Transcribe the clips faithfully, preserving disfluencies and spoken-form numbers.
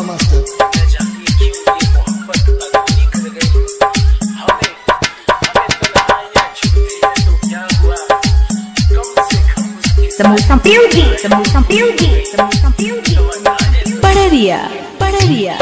बाबा master. samusa beauty, samusa beauty, samusa beauty. Padaria, padaria.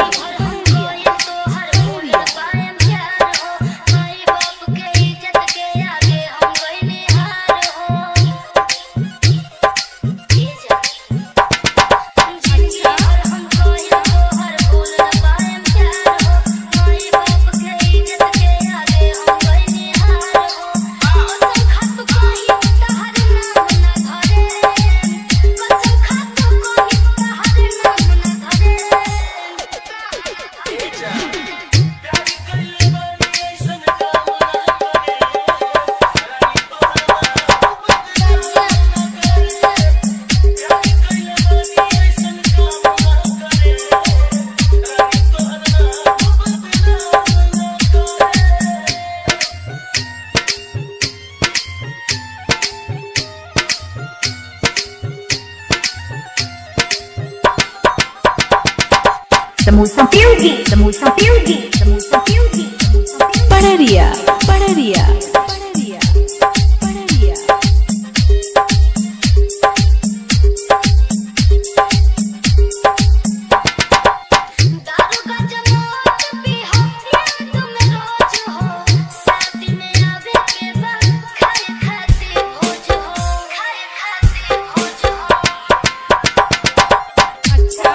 Samusa beauty, samusa beauty, samusa beauty, samusa beauty. Padaria, padaria, padaria, padaria. दारू का जमात भी हो या तुम रोज हो, शादी में आवे के बाद खाए खाते भोज हो, खाए खाते भोज हो। अच्छा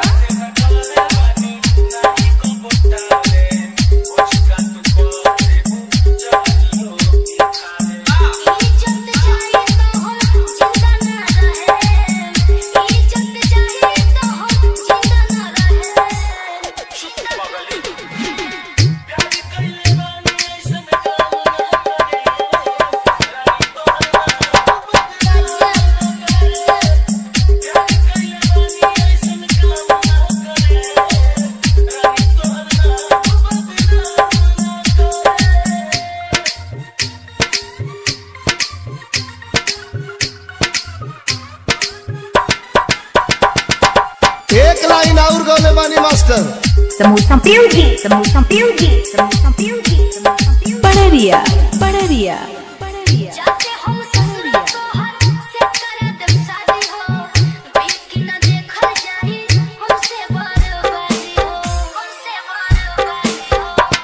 एक लाइन और गौले बानी master. samusa beauty, samusa beauty, samusa beauty, samusa beauty. Padaria, padaria, padaria. जाते हम ससुर तोहर से करा देव शादी हो, बिकी न देखल जाई हमसे बर्बादी हो, हमसे बर्बादी हो।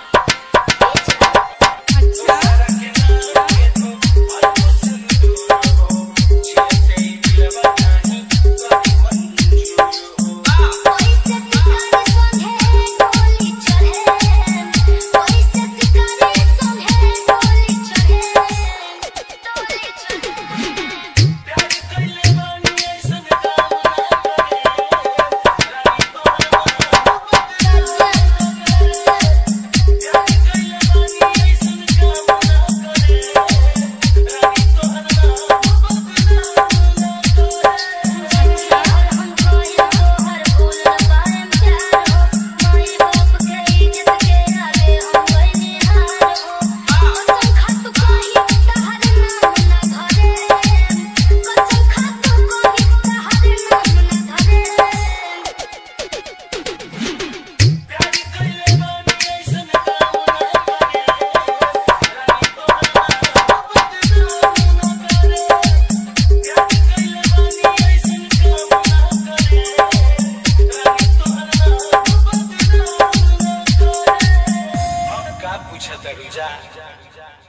अच्छा पूछा तरुजा